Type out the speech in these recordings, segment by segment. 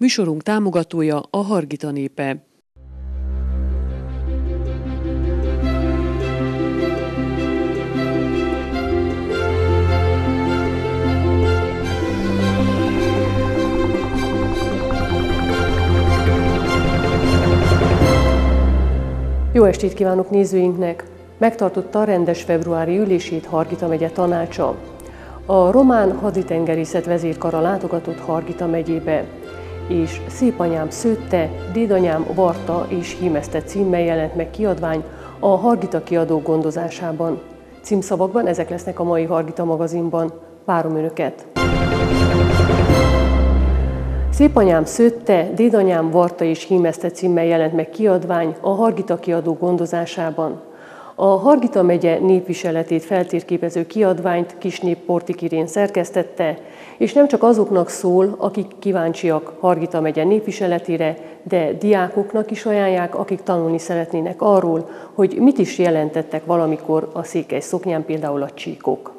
Műsorunk támogatója a Hargita népe. Jó estét kívánok nézőinknek! Megtartotta a rendes februári ülését Hargita megye tanácsa. A román haditengerészet vezérkara látogatott Hargita megyébe, és Szépanyám szőtte, dédanyám varta és hímezte címmel jelent meg kiadvány a Hargita kiadó gondozásában. Címszavakban ezek lesznek a mai Hargita magazinban. Várom Önöket! Szépanyám szőtte, dédanyám varta és hímezte címmel jelent meg kiadvány a Hargita kiadó gondozásában. A Hargita megye népviseletét feltérképező kiadványt Kisné Portik Irén szerkesztette, és nem csak azoknak szól, akik kíváncsiak Hargita megye népviseletére, de diákoknak is ajánlják, akik tanulni szeretnének arról, hogy mit is jelentettek valamikor a székely szoknyán, például a csíkok.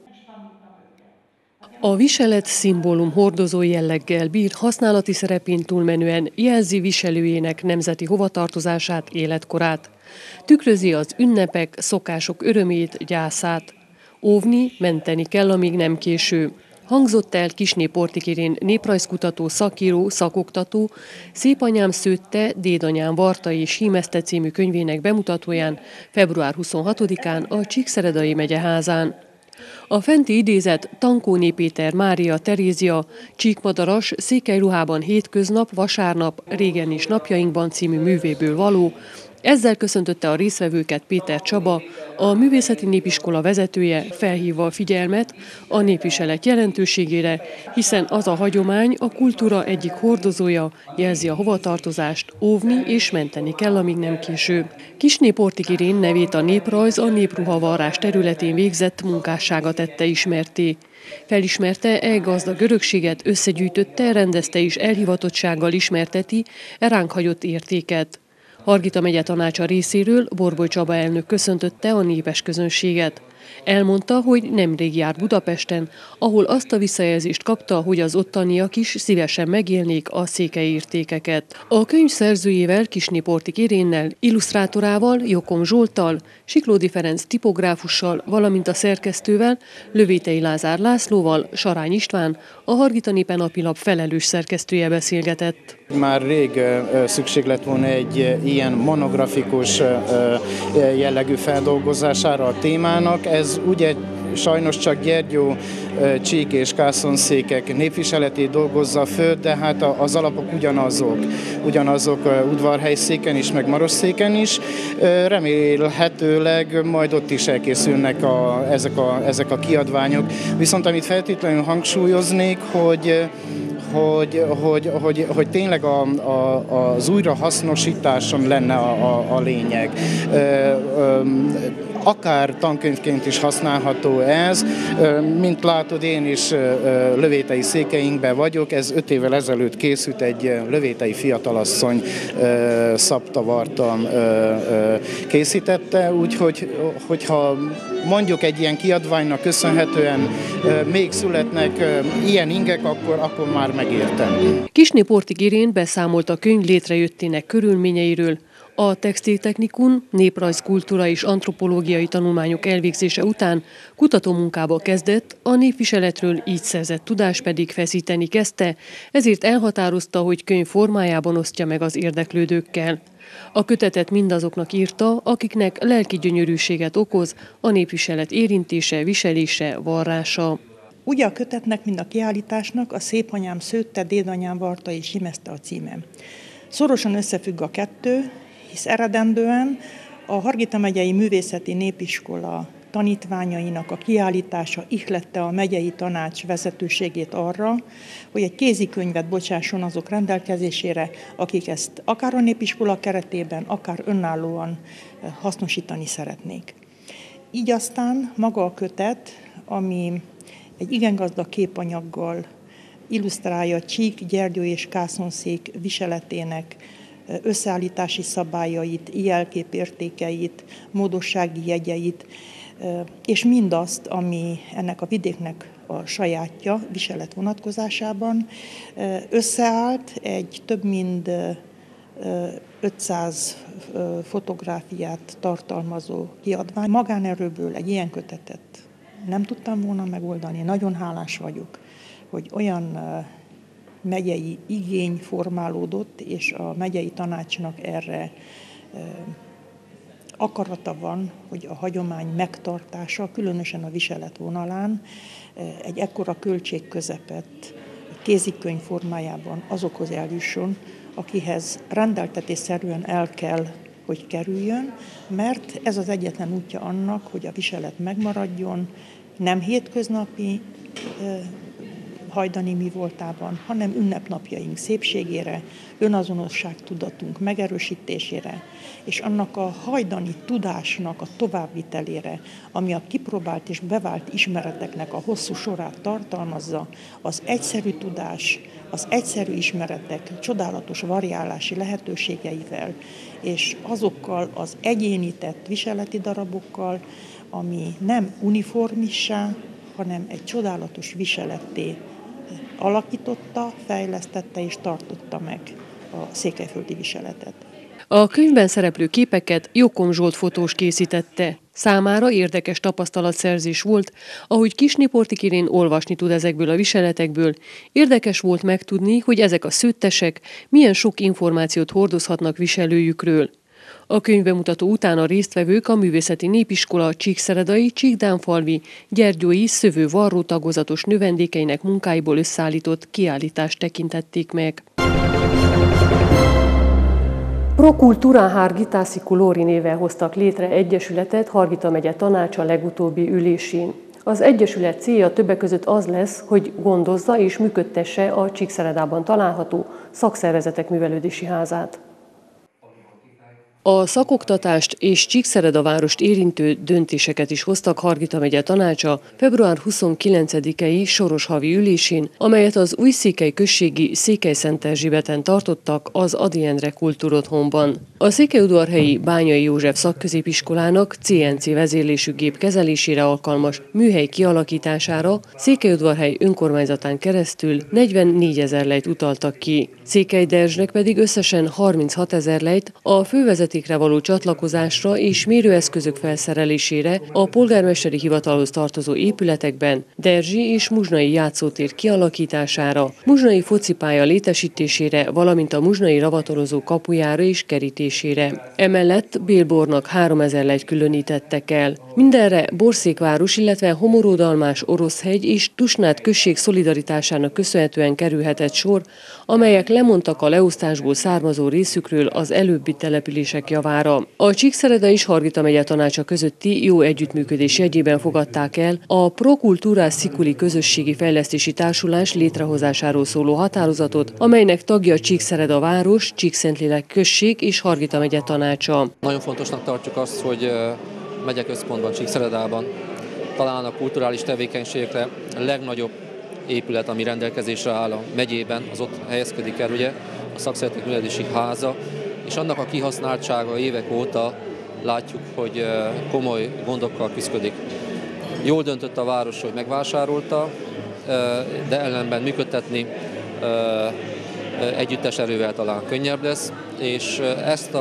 A viselet szimbólum hordozó jelleggel bír, használati szerepén túlmenően jelzi viselőjének nemzeti hovatartozását, életkorát. Tükrözi az ünnepek, szokások örömét, gyászát. Óvni, menteni kell, amíg nem késő. Hangzott el Kisné Portik Irén néprajzkutató, szakíró, szakoktató, Szépanyám szőtte, dédanyám varta és hímezte című könyvének bemutatóján február 26-án a Csíkszeredai megyeházán. A fenti idézet Tankóné Péter Mária Terézia, csíkmadaras, székelyruhában hétköznap, vasárnap, régen is napjainkban című művéből való. Ezzel köszöntötte a résztvevőket Péter Csaba, a Művészeti Népiskola vezetője, felhívva a figyelmet a népviselet jelentőségére, hiszen az a hagyomány a kultúra egyik hordozója, jelzi a hovatartozást, óvni és menteni kell, amíg nem késő. Kisné Portik Irén nevét a néprajz, a népruhavarrás területén végzett munkássága tette ismertté. Felismerte gazdag örökséget, összegyűjtötte, rendezte és elhivatottsággal ismerteti ránk hagyott értéket. Hargita megye tanácsa részéről Borboly Csaba elnök köszöntötte a népes közönséget. Elmondta, hogy nemrég járt Budapesten, ahol azt a visszajelzést kapta, hogy az ottaniak is szívesen megélnék a székely értékeket. A könyv szerzőjével, Kisné Portik Irénnel, illusztrátorával, Jokom Zsolttal, Siklódi Ferenc tipográfussal, valamint a szerkesztővel, Lövétei Lázár Lászlóval, Sarány István, a Hargita népe napilap felelős szerkesztője beszélgetett. Már rég szükség lett volna egy ilyen monografikus jellegű feldolgozására a témának. Ez ugye sajnos csak Gyergyó, Csík és Kászonszékek népviseletét dolgozza föl, de hát az alapok ugyanazok Udvarhelyszéken is, meg Marosszéken is. Remélhetőleg majd ott is elkészülnek ezek a kiadványok. Viszont amit feltétlenül hangsúlyoznék, hogy tényleg az újrahasznosításon lenne a lényeg. Akár tankönyvként is használható ez, mint látod, én is lövétei székeinkben vagyok, ez 5 évvel ezelőtt készült, egy lövétei fiatalasszony szabta, varta készítette, úgyhogy hogyha mondjuk egy ilyen kiadványnak köszönhetően még születnek ilyen ingek, akkor már megértem. Kisné Portik Irén beszámolt a könyv létrejöttének körülményeiről. A textiltechnikun, néprajzkultúra és antropológiai tanulmányok elvégzése után kutatómunkába kezdett, a népviseletről így szerzett tudás pedig feszíteni kezdte, ezért elhatározta, hogy könyv formájában osztja meg az érdeklődőkkel. A kötetet mindazoknak írta, akiknek lelki gyönyörűséget okoz a népviselet érintése, viselése, varrása. Ugye a kötetnek, mind a kiállításnak a Szépanyám szőtte, dédanyám varta és hímezte a címe. Szorosan összefügg a kettő, hisz eredendően a Hargita megyei Művészeti Népiskola tanítványainak a kiállítása ihlette a megyei tanács vezetőségét arra, hogy egy kézikönyvet bocsásson azok rendelkezésére, akik ezt akár a népiskola keretében, akár önállóan hasznosítani szeretnék. Így aztán maga a kötet, ami egy igen gazdag képanyaggal illusztrálja Csík, Gyergyó és Kászonszék viseletének összeállítási szabályait, jelképértékeit, módossági jegyeit, és mindazt, ami ennek a vidéknek a sajátja viselet vonatkozásában. Összeállt egy több mint 500 fotográfiát tartalmazó kiadvány. Magánerőből egy ilyen kötetet nem tudtam volna megoldani. Nagyon hálás vagyok, hogy olyan megyei igény formálódott, és a megyei tanácsnak erre akarata van, hogy a hagyomány megtartása, különösen a viselet vonalán egy ekkora költség közepett kézikönyv formájában azokhoz eljusson, akihez rendeltetésszerűen el kell, hogy kerüljön, mert ez az egyetlen útja annak, hogy a viselet megmaradjon, nem hétköznapi hajdani mi voltában, hanem ünnepnapjaink szépségére, önazonosságtudatunk megerősítésére, és annak a hajdani tudásnak a továbbvitelére, ami a kipróbált és bevált ismereteknek a hosszú sorát tartalmazza, az egyszerű tudás, az egyszerű ismeretek csodálatos variálási lehetőségeivel, és azokkal az egyénített viseleti darabokkal, ami nem uniformissá, hanem egy csodálatos viseletté alakította, fejlesztette és tartotta meg a székelyföldi viseletet. A könyvben szereplő képeket Jokom Zsolt fotós készítette. Számára érdekes tapasztalatszerzés volt, ahogy Kisné Portik Irén olvasni tud ezekből a viseletekből. Érdekes volt megtudni, hogy ezek a szőttesek milyen sok információt hordozhatnak viselőjükről. A könyvbemutató után a résztvevők a Művészeti Népiskola csíkszeredai, csíkdánfalvi, gyergyói, szövő varró tagozatos növendékeinek munkáiból összeállított kiállítást tekintették meg. Pro Cultura Harghitasi Colori néven hoztak létre egyesületet Harghita megye tanácsa legutóbbi ülésén. Az egyesület célja többek között az lesz, hogy gondozza és működtesse a Csíkszeredában található szakszervezetek művelődési házát. A szakoktatást és Csíkszereda várost érintő döntéseket is hoztak Harghita megye tanácsa február 29-i soros havi ülésén, amelyet az Újszékely községi Székelyszent Erzsébeten tartottak az Ady Endre Kultúrotthonban. A székelyudvarhelyi Bányai József szakközépiskolának CNC vezérlésű gép kezelésére alkalmas műhely kialakítására Székelyudvarhely önkormányzatán keresztül 44 000 lejt utaltak ki. Székelyderzsnek pedig összesen 36 000 lejt a fővezetékre való csatlakozásra és mérőeszközök felszerelésére a polgármesteri hivatalhoz tartozó épületekben, Derzsi és Muzsnai játszótér kialakítására, Muzsnai focipálya létesítésére, valamint a Muzsnai ravatalozó kapujára és kerítésére. Emellett Bélbornak 3000 lejt különítettek el. Mindenre Borszékváros, illetve Homoródalmás, Oroszhegy és Tusnád község szolidaritásának köszönhetően kerülhetett sor, amelyek lemondtak a leosztásból származó részükről az előbbi települések javára. A Csíkszereda és Harghita megye tanácsa közötti jó együttműködés jegyében fogadták el a Pro Cultura Siculi közösségi fejlesztési társulás létrehozásáról szóló határozatot, amelynek tagja Csíkszereda város, Csíkszentlélek község és Harghita megye tanácsa. Nagyon fontosnak tartjuk azt, hogy megyeközpontban, Csíkszeredában talán a kulturális tevékenységekre a legnagyobb épület, ami rendelkezésre áll a megyében, az ott helyezkedik el, ugye, a Szakszervezetek Művelődési Háza, és annak a kihasználtsága évek óta látjuk, hogy komoly gondokkal küszködik. Jól döntött a város, hogy megvásárolta, de ellenben működtetni együttes erővel talán könnyebb lesz, és ezt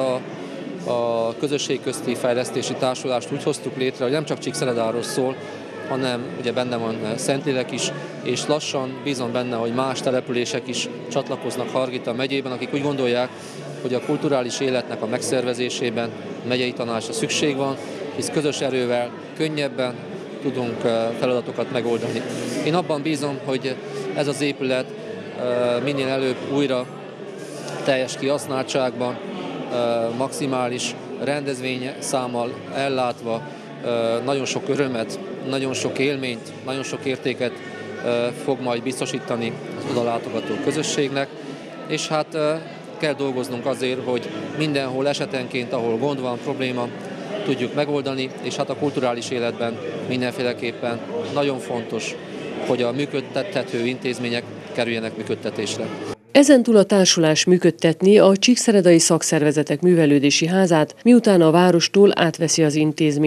a közösség közti fejlesztési társulást úgy hoztuk létre, hogy nem csak Csíkszeredáról szól, hanem ugye benne van Szentlélek is, és lassan bízom benne, hogy más települések is csatlakoznak Harghita megyében, akik úgy gondolják, hogy a kulturális életnek a megszervezésében megyei tanácsra szükség van, hisz közös erővel könnyebben tudunk feladatokat megoldani. Én abban bízom, hogy ez az épület minél előbb újra teljes kihasználtságban, maximális rendezvényszámmal ellátva, nagyon sok örömet, nagyon sok élményt, nagyon sok értéket fog majd biztosítani az oda látogató közösségnek, és hát kell dolgoznunk azért, hogy mindenhol esetenként, ahol gond van, probléma, tudjuk megoldani, és hát a kulturális életben mindenféleképpen nagyon fontos, hogy a működtethető intézmények kerüljenek működtetésre. Ezentúl a társulás működtetni a Csíkszeredai Szakszervezetek Művelődési Házát, miután a várostól átveszi az intézményt.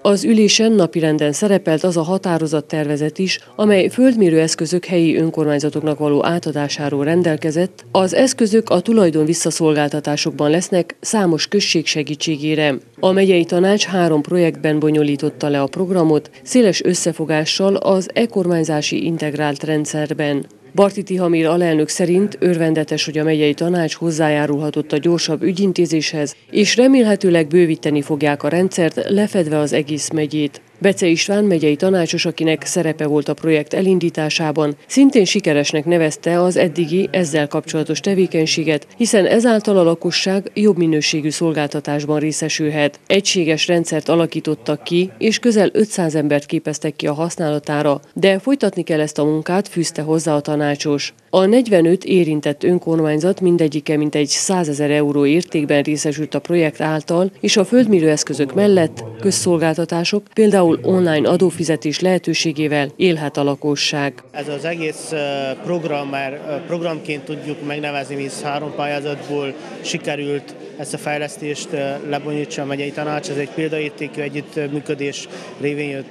Az ülésen napirenden szerepelt az a határozattervezet is, amely földmérő eszközök helyi önkormányzatoknak való átadásáról rendelkezett. Az eszközök a tulajdon visszaszolgáltatásokban lesznek számos község segítségére. A megyei tanács 3 projektben bonyolította le a programot, széles összefogással az e-kormányzási integrált rendszerben. Barti Tihamir alelnök szerint örvendetes, hogy a megyei tanács hozzájárulhatott a gyorsabb ügyintézéshez, és remélhetőleg bővíteni fogják a rendszert, lefedve az egész megyét. Bece István megyei tanácsos, akinek szerepe volt a projekt elindításában, szintén sikeresnek nevezte az eddigi ezzel kapcsolatos tevékenységet, hiszen ezáltal a lakosság jobb minőségű szolgáltatásban részesülhet. Egységes rendszert alakítottak ki, és közel 500 embert képeztek ki a használatára, de folytatni kell ezt a munkát, fűzte hozzá a tanácsos. A 45 érintett önkormányzat mindegyike mintegy 100 000 euró értékben részesült a projekt által, és a földmérőeszközök mellett közszolgáltatások, például online adófizetés lehetőségével élhet a lakosság. Ez az egész program már programként tudjuk megnevezni, hisz 3 pályázatból sikerült ezt a fejlesztést lebonyítsa a megyei tanács. Ez egy példaértékű együttműködés révén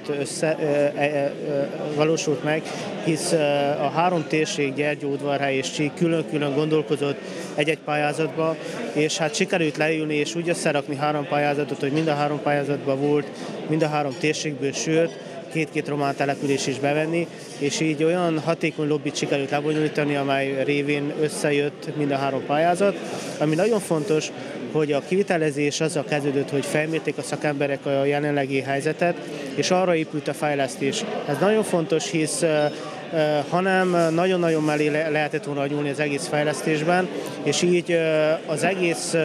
valósult meg, hisz a 3 térség, Gyergyó, Udvarhely és Csík külön-külön gondolkozott egy-egy pályázatba, és hát sikerült leülni és úgy összerakni 3 pályázatot, hogy mind a 3 pályázatban volt, mind a 3 térségből, sőt, 2 román település is bevenni, és így olyan hatékony lobbit sikerült lebonyolítani, amely révén összejött mind a 3 pályázat. Ami nagyon fontos, hogy a kivitelezés azzal kezdődött, hogy felmérték a szakemberek a jelenlegi helyzetet, és arra épült a fejlesztés. Ez nagyon fontos, hisz hanem nagyon-nagyon mellé lehetett volna nyúlni az egész fejlesztésben, és így az egész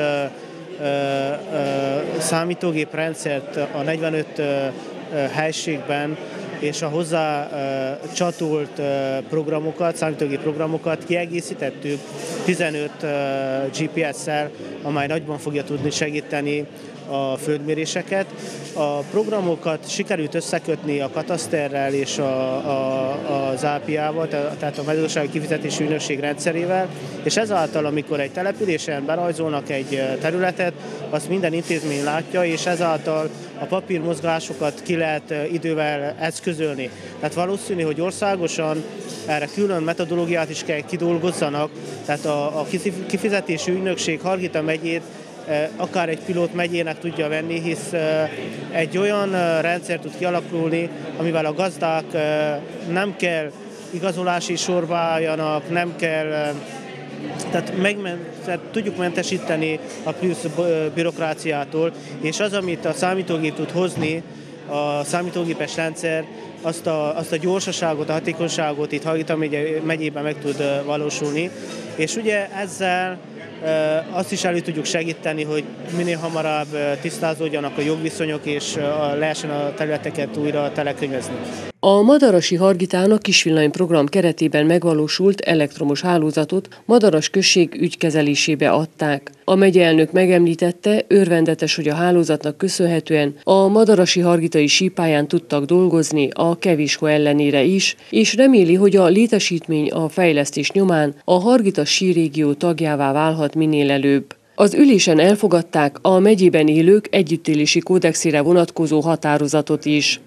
számítógéprendszert a 45 helységben és a hozzá csatolt programokat, számítógép programokat kiegészítettük 15 GPS-szel, amely nagyban fogja tudni segíteni a földméréseket. A programokat sikerült összekötni a kataszterrel és az API-val, tehát a mezőgazdasági kifizetési ügynökség rendszerével, és ezáltal, amikor egy településen berajzolnak egy területet, azt minden intézmény látja, és ezáltal a papírmozgásokat ki lehet idővel eszközölni. Tehát valószínű, hogy országosan erre külön metodológiát is kell kidolgozzanak, tehát a kifizetési ügynökség Hargita megyét akár egy pilót megyének tudja venni, hisz egy olyan rendszer tud kialakulni, amivel a gazdák nem kell igazolási sorba álljanak, nem kell, tehát tudjuk mentesíteni a plusz bürokráciától, és az, amit a számítógép tud hozni, a számítógépes rendszer, azt a gyorsaságot, a hatékonyságot itt Hargita megyében meg tud valósulni, és ugye ezzel azt is elő tudjuk segíteni, hogy minél hamarabb tisztázódjanak a jogviszonyok, és lehessen a területeket újra telekönyvezni. A Madarasi Hargitán a Kisvillany program keretében megvalósult elektromos hálózatot Madaras község ügykezelésébe adták. A megyeelnök megemlítette, örvendetes, hogy a hálózatnak köszönhetően a madarasi hargitai sípályán tudtak dolgozni a kevés hó ellenére is, és reméli, hogy a létesítmény a fejlesztés nyomán a Hargita sírégió tagjává válhat minél előbb. Az ülésen elfogadták a megyében élők együttélési kódexére vonatkozó határozatot is.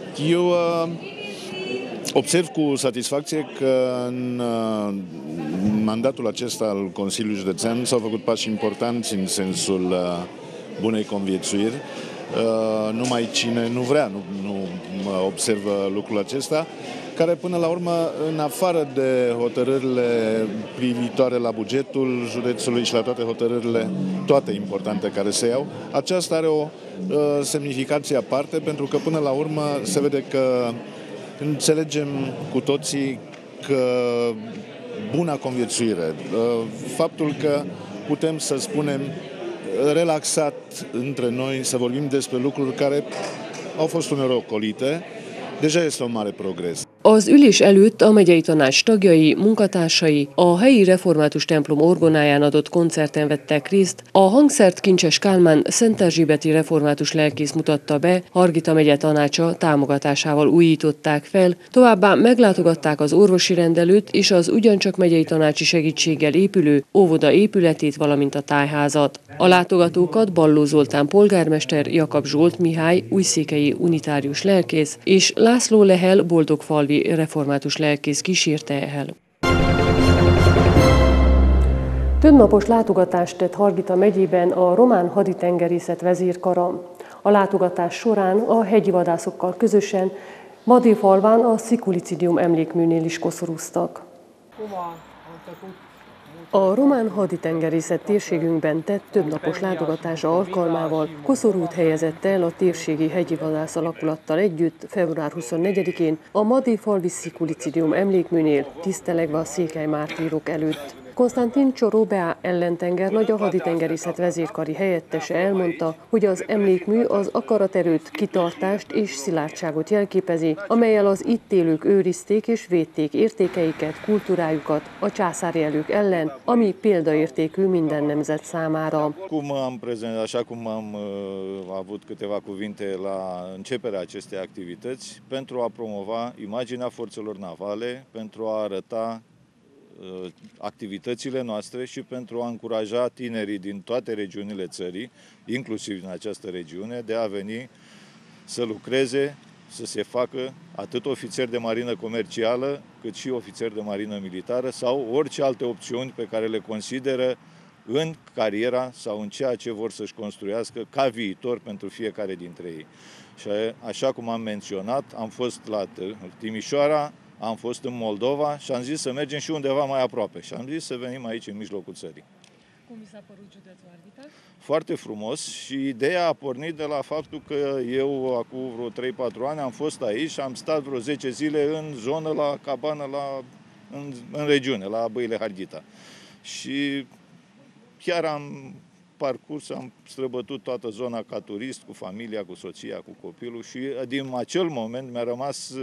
Observ cu satisfacție că în mandatul acesta al Consiliului Județean s-au făcut pași importanți în sensul bunei conviețuiri. Numai cine nu vrea nu observă lucrul acesta, care până la urmă, în afară de hotărârile privitoare la bugetul județului și la toate hotărârile, toate importante care se iau, aceasta are o semnificație aparte, pentru că până la urmă se vede că înțelegem cu toții că buna conviețuire, faptul că putem să spunem relaxat între noi, să vorbim despre lucruri care au fost uneori ocolite, deja este un mare progres. Az ülés előtt a megyei tanács tagjai, munkatársai a helyi református templom orgonáján adott koncerten vettek részt. A hangszert Kincses Kálmán szenterzsébeti református lelkész mutatta be, Hargita megye tanácsa támogatásával újították fel, továbbá meglátogatták az orvosi rendelőt és az ugyancsak megyei tanácsi segítséggel épülő óvoda épületét, valamint a tájházat. A látogatókat Balló Zoltán polgármester, Jakab Zsolt Mihály újszékhelyi unitárius lelkész és László Lehel boldogfalvi református lelkész kísérte el. Többnapos látogatást tett Hargita megyében a román haditengerészet vezérkara. A látogatás során a hegyi vadászokkal közösen Madéfalván a Szikulicidium emlékműnél is koszorúztak. A román haditengerészet térségünkben tett többnapos látogatása alkalmával koszorút helyezett el a térségi hegyi vadász alakulattal együtt február 24-én a Madéfalvi Szikulicidium emlékműnél, tisztelegve a székely mártírok előtt. Konstantin Csorobea ellentengernagy, a haditengerészet vezérkari helyettese elmondta, hogy az emlékmű az akaraterőt, kitartást és szilárdságot jelképezi, amellyel az itt élők őrizték és védték értékeiket, kultúrájukat a császári elők ellen, ami példaértékű minden nemzet számára. Așa cum am avut câteva cuvinte la începerea acestei activități pentru a promova imaginea forțelor navale, pentru a arăta activitățile noastre și pentru a încuraja tinerii din toate regiunile țării, inclusiv din această regiune, de a veni să lucreze, să se facă atât ofițer de marină comercială, cât și ofițer de marină militară sau orice alte opțiuni pe care le consideră în cariera sau în ceea ce vor să-și construiască ca viitor pentru fiecare dintre ei. Și așa cum am menționat, am fost la Timișoara, am fost în Moldova și am zis să mergem și undeva mai aproape. Și am zis să venim aici, în mijlocul țării. Cum vi s-a părut județul Harghita? Foarte frumos și ideea a pornit de la faptul că eu, acum vreo 3-4 ani, am fost aici și am stat vreo 10 zile în zonă, la cabană, în regiune, la Băile Harghita. Și chiar am parcurs, am străbătut toată zona ca turist, cu familia, cu soția, cu copilul și din acel moment mi-a rămas...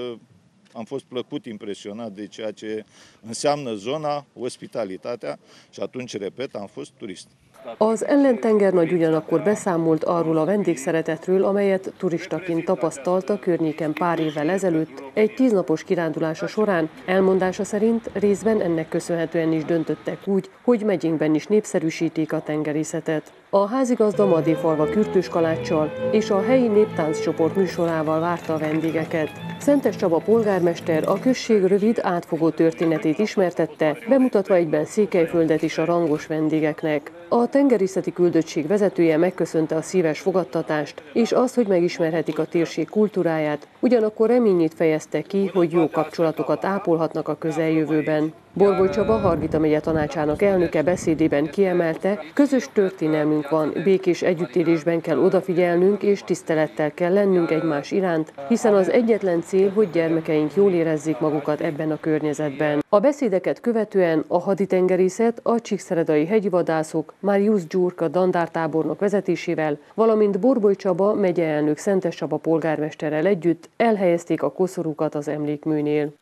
Am fost plăcut impresionat de ceea ce înseamnă zona, ospitalitatea și atunci, repet, am fost turist. Az ellentengernagy ugyanakkor beszámolt arról a vendégszeretetről, amelyet turistaként tapasztalt a környéken pár évvel ezelőtt egy 10 napos kirándulása során. Elmondása szerint részben ennek köszönhetően is döntöttek úgy, hogy megyénkben is népszerűsítik a tengerészetet. A házigazda Madéfalva kürtős kaláccsal és a helyi néptánccsoport műsorával várta a vendégeket. Szentes Csaba polgármester a község rövid, átfogó történetét ismertette, bemutatva egyben Székelyföldet is a rangos vendégeknek. A tengerészeti küldöttség vezetője megköszönte a szíves fogadtatást, és azt, hogy megismerhetik a térség kultúráját, ugyanakkor reményét fejezte ki, hogy jó kapcsolatokat ápolhatnak a közeljövőben. Borboly Csaba, Hargita megye tanácsának elnöke beszédében kiemelte, közös történelmünk van, békés együttélésben kell odafigyelnünk és tisztelettel kell lennünk egymás iránt, hiszen az egyetlen cél, hogy gyermekeink jól érezzék magukat ebben a környezetben. A beszédeket követően a haditengerészet, a csíkszeredai hegyivadászok, Marius Gyurka dandártábornok vezetésével, valamint Borboly Csaba megyeelnök Szentes Csaba polgármesterrel együtt elhelyezték a koszorúkat az emlékműnél.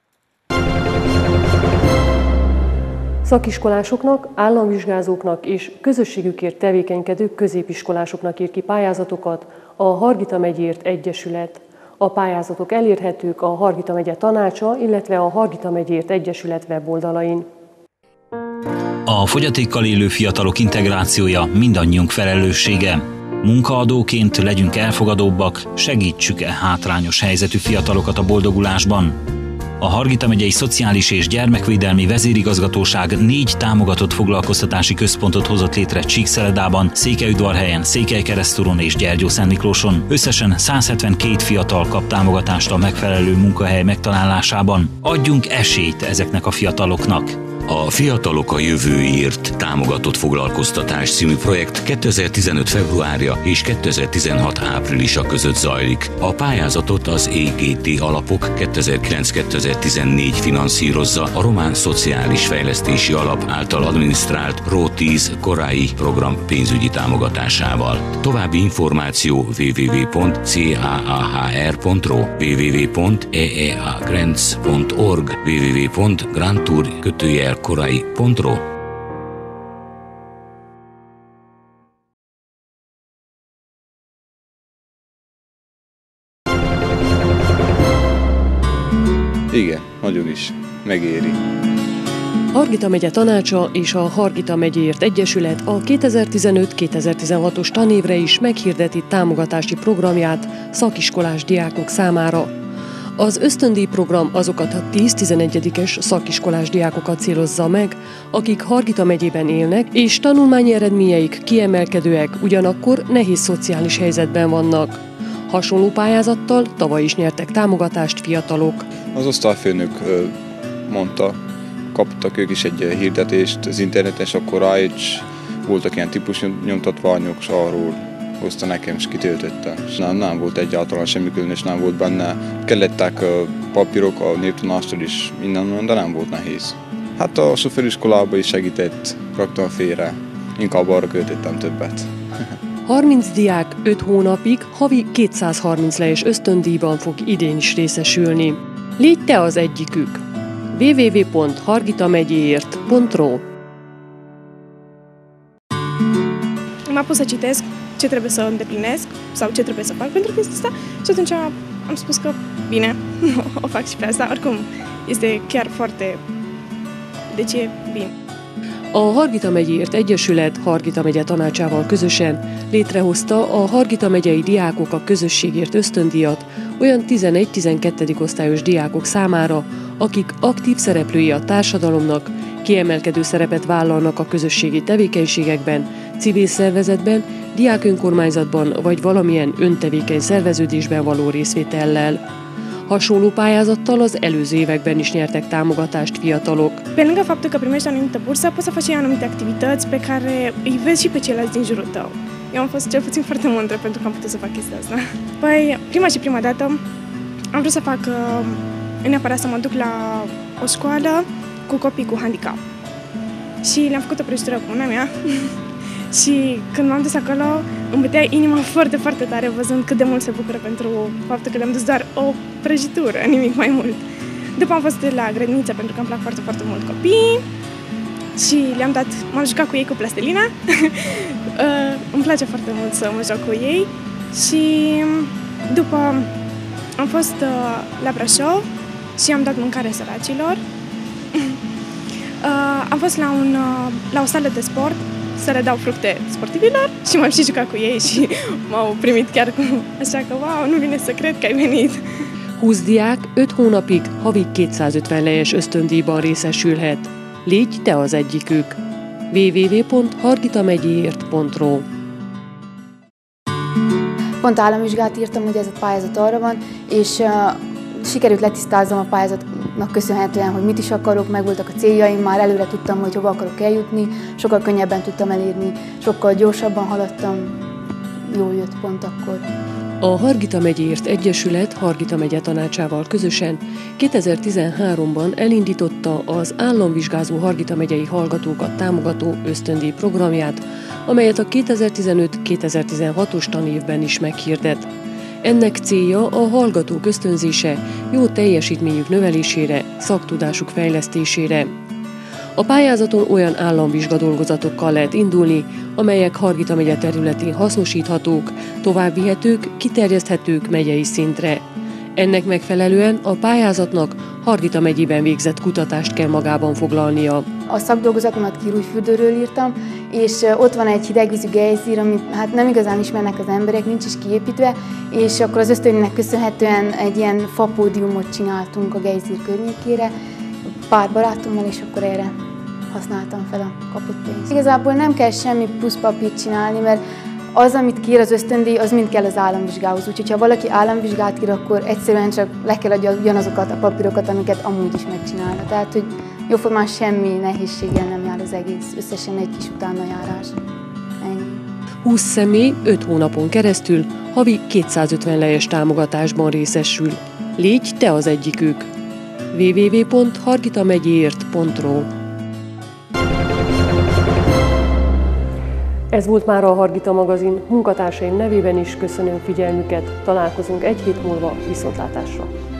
Szakiskolásoknak, államvizsgázóknak és közösségükért tevékenykedő középiskolásoknak ír ki pályázatokat a Hargita megyért Egyesület. A pályázatok elérhetők a Hargita megye tanácsa, illetve a Hargita megyért Egyesület weboldalain. A fogyatékkal élő fiatalok integrációja mindannyiunk felelőssége. Munkaadóként legyünk elfogadóbbak, segítsük-e hátrányos helyzetű fiatalokat a boldogulásban. A Hargita megyei Szociális és Gyermekvédelmi Vezérigazgatóság 4 támogatott foglalkoztatási központot hozott létre Csíkszeredában, Székelyudvarhelyen, Székelykeresztúron és Gyergyószentmiklóson. Összesen 172 fiatal kap támogatást a megfelelő munkahely megtalálásában. Adjunk esélyt ezeknek a fiataloknak! A Fiatalok a jövőért támogatott foglalkoztatás című projekt 2015. februárja és 2016. áprilisa között zajlik. A pályázatot az EGT alapok 2009-2014 finanszírozza a Román Szociális Fejlesztési Alap által adminisztrált RO10 korai program pénzügyi támogatásával. További információ www.caahr.ro, www.eeagrenc.org, www.grantur-korai.ro. Igen, nagyon is. Megéri. Hargita megye tanácsa és a Hargita megyéért egyesület a 2015-2016-os tanévre is meghirdeti támogatási programját szakiskolás diákok számára. Az ösztöndíj program azokat a 10-11-es szakiskolás diákokat célozza meg, akik Hargita megyében élnek, és tanulmányi eredményeik kiemelkedőek, ugyanakkor nehéz szociális helyzetben vannak. Hasonló pályázattal tavaly is nyertek támogatást fiatalok. Az osztályfőnök mondta, kaptak ők is egy hirdetést az interneten, és akkor rájött, voltak ilyen típusú nyomtatványok, és arról hozta nekem, és kitöltöttem. Nem volt egyáltalán semmi különös, nem volt benne. Kellettek papírok a névtanástól is minden, de nem volt nehéz. Hát a sofőriskolában is segített, raktam félre, inkább arra költöttem többet. 30 diák 5 hónapig havi 230 lejes ösztöndíjban fog idén is részesülni. Légy te az egyikük! www.hargitamegyéért.ro. M-a pus să citesc ce trebuie să îndeplinesc sau ce trebuie să fac pentru chestia asta și atunci am spus că bine, o fac și pe asta. Oricum, este chiar foarte... Deci e bine. A Hargita megyéért egyesület Hargita megye tanácsával közösen létrehozta a Hargita megyei diákok a közösségért ösztöndíjat olyan 11-12. osztályos diákok számára, akik aktív szereplői a társadalomnak, kiemelkedő szerepet vállalnak a közösségi tevékenységekben, civil szervezetben, diákönkormányzatban vagy valamilyen öntevékeny szerveződésben való részvétellel. Hasonló pályázattal az előző években is nyertek támogatást fiatalok. Pe lângă faptul că primești o anumită bursă, poți să faci și anumite activități pe care îi vezi și pe ceilalți din jurul tău. Eu am fost cel puțin foarte mândră pentru că am putut să fac chestia asta. Păi, prima dată am vrut să fac neapărat să mă duc la o școală cu copii cu handicap. Și le-am făcut o prăjitură cu mâna mea. Și când m-am dus acolo, îmi bătea inima foarte, foarte tare văzând cât de mult se bucură pentru faptul că le-am dus doar o prăjitură, nimic mai mult. După am fost la grădiniță pentru că îmi plac foarte, foarte mult copiii și m-am jucat cu ei cu plastelina. Îmi place foarte mult să mă joc cu ei și după am fost la Brașov și am dat mâncare săracilor. Am fost la o sală de sport să le dau fructe sportivilor și m-am și jucat cu ei și m-au primit chiar cu așa că wow, nu vine să cred că ai venit. 20 diák 5 hónapig havi 250 lejes ösztöndíjban részesülhet. Légy te az egyikük! www.hargitamegyéért.ro. Pont államvizsgát írtam, hogy ez a pályázat arra van, és sikerült letisztáznom a pályázatnak köszönhetően, hogy mit is akarok, megvoltak a céljaim, már előre tudtam, hogy hova akarok eljutni, sokkal könnyebben tudtam elérni, sokkal gyorsabban haladtam, jól jött pont akkor. A Hargita megyéért egyesület Hargita megye tanácsával közösen 2013-ban elindította az államvizsgázó Hargita megyei hallgatókat támogató ösztöndíj programját, amelyet a 2015-2016-os tanévben is meghirdet. Ennek célja a hallgatók ösztönzése, jó teljesítményük növelésére, szaktudásuk fejlesztésére. A pályázaton olyan államvizsgadolgozatokkal lehet indulni, amelyek Hargita megye területén hasznosíthatók, továbbvihetők, kiterjeszthetők megyei szintre. Ennek megfelelően a pályázatnak Hargita megyében végzett kutatást kell magában foglalnia. A szakdolgozatomat Kirújfürdőről írtam, és ott van egy hidegvízű gejzír, amit hát nem igazán ismernek az emberek, nincs is kiépítve, és akkor az ösztöndíjnak köszönhetően egy ilyen fapódiumot csináltunk a gejzír környékére, pár barátommal, és akkor erre használtam fel a kapott pénzt. Igazából nem kell semmi plusz papírt csinálni, mert az, amit kér az ösztöndíj, az mind kell az államvizsgához. Úgyhogy ha valaki államvizsgát ír, akkor egyszerűen csak le kell adja ugyanazokat a papírokat, amiket amúgy is megcsinálna. Tehát, hogy jóformán semmi nehézséggel nem jár az egész, összesen egy kis utánajárás. Ennyi. 20 személy 5 hónapon keresztül havi 250 lejes támogatásban részesül. Légy te az egyikük. www.hargitamegyéért.ro. Ez volt már a Hargita magazin. Munkatársaim nevében is köszönöm figyelmüket. Találkozunk egy hét múlva, viszontlátásra.